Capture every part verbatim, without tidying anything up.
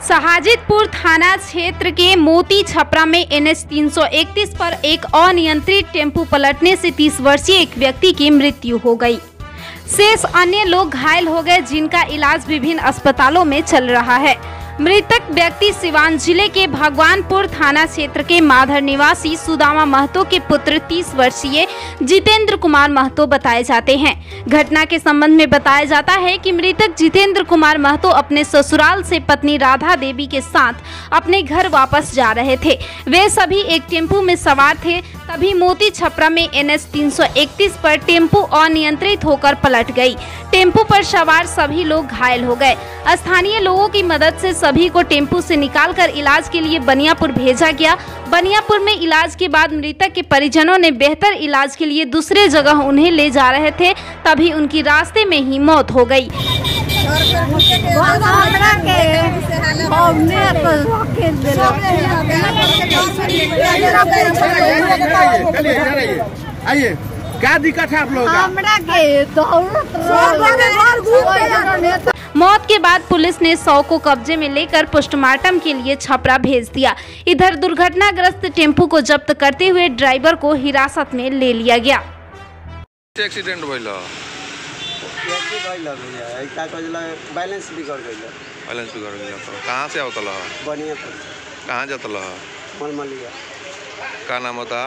शाहजीपुर थाना क्षेत्र के मोती छपरा में एन एच तीन सौ इकतीस पर एक अनियंत्रित टेम्पू पलटने से तीस वर्षीय एक व्यक्ति की मृत्यु हो गई। शेष अन्य लोग घायल हो गए, जिनका इलाज विभिन्न अस्पतालों में चल रहा है। मृतक व्यक्ति सिवान जिले के भगवानपुर थाना क्षेत्र के माधर निवासी सुदामा महतो के पुत्र तीस वर्षीय जितेंद्र कुमार महतो बताए जाते हैं। घटना के संबंध में बताया जाता है कि मृतक जितेंद्र कुमार महतो अपने ससुराल से पत्नी राधा देवी के साथ अपने घर वापस जा रहे थे। वे सभी एक टेम्पू में सवार थे, तभी मोती छपरा में एन एच तीन सौ इकतीस पर टेम्पू अनियंत्रित होकर पलट गई। टेम्पू पर सवार सभी लोग घायल हो गए। स्थानीय लोगों की मदद से सभी को टेम्पू से निकालकर इलाज के लिए बनियापुर भेजा गया। बनियापुर में इलाज के बाद मृतक के परिजनों ने बेहतर इलाज के लिए दूसरे जगह उन्हें ले जा रहे थे, तभी उनकी रास्ते में ही मौत हो गई। आइए, क्या दिक्कत है आप लोगों का? मौत के बाद पुलिस ने शव को कब्जे में लेकर पोस्टमार्टम के लिए छपरा भेज दिया। इधर दुर्घटनाग्रस्त टेम्पू को जब्त करते हुए ड्राइवर को हिरासत में ले लिया गया। एक्सीडेंट भइला बैलेंस बिगड़ गई बैलेंस बिगड़ गया। कहाँ से आवतल? बनियापुर। कहाँ जातल? मलमलिया। का नाम होता?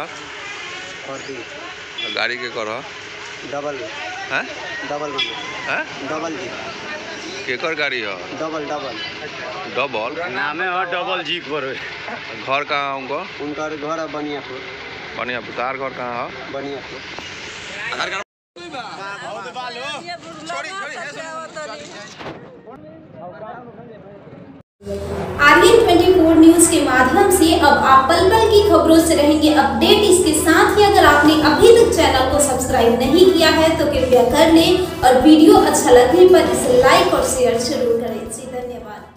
गाड़ी के कर डबल है डबल है डबल जी केकर गाड़ी है? डबल डबल डबल नामे है डबल जी पर। घर कहाँ है उनको? उनका घर है बनियापुर। बनियापुर। तार घर कहाँ है? बनियापुर। आर्यन चौबीस न्यूज के माध्यम से अब आप पल पल की खबरों से रहेंगे अपडेट। इसके साथ ही अगर आपने अभी तक चैनल को सब्सक्राइब नहीं किया है तो कृपया कर लें और वीडियो अच्छा लगने पर इसे लाइक और शेयर जरूर करें। जी धन्यवाद।